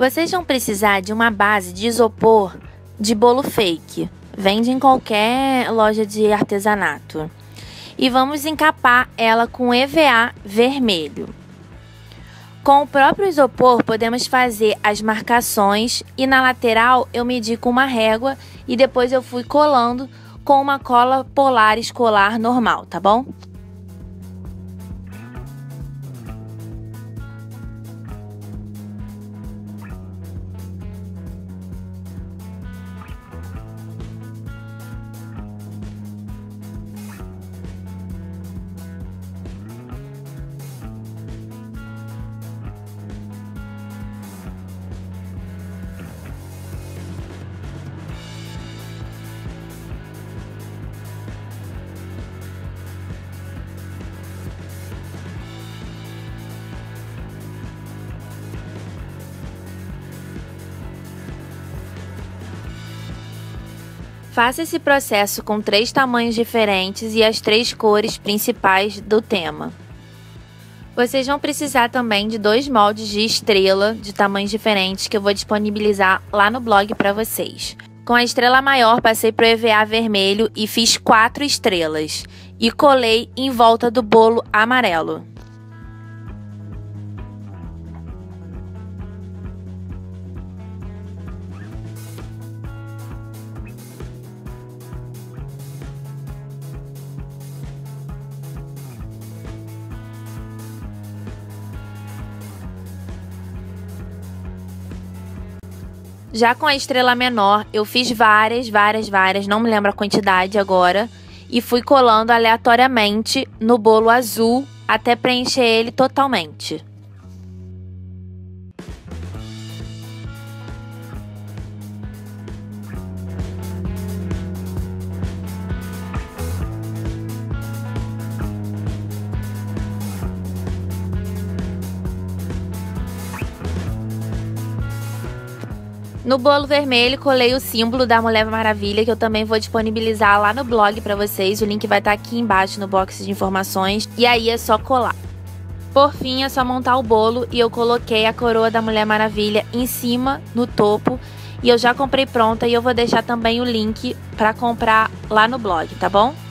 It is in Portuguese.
Vocês vão precisar de uma base de isopor de bolo fake. Vende em qualquer loja de artesanato. E vamos encapar ela com EVA vermelho. Com o próprio isopor podemos fazer as marcações e na lateral eu medi com uma régua e depois eu fui colando com uma cola polar escolar normal, tá bom? Faça esse processo com 3 tamanhos diferentes e as 3 cores principais do tema. Vocês vão precisar também de 2 moldes de estrela de tamanhos diferentes que eu vou disponibilizar lá no blog para vocês. Com a estrela maior, passei para o EVA vermelho e fiz 4 estrelas e colei em volta do bolo amarelo. Já com a estrela menor, eu fiz várias, não me lembro a quantidade agora, e fui colando aleatoriamente no bolo azul até preencher ele totalmente. No bolo vermelho, colei o símbolo da Mulher Maravilha, que eu também vou disponibilizar lá no blog para vocês. O link vai estar aqui embaixo no box de informações. E aí é só colar. Por fim, é só montar o bolo e eu coloquei a coroa da Mulher Maravilha em cima, no topo. E eu já comprei pronta e eu vou deixar também o link para comprar lá no blog, tá bom?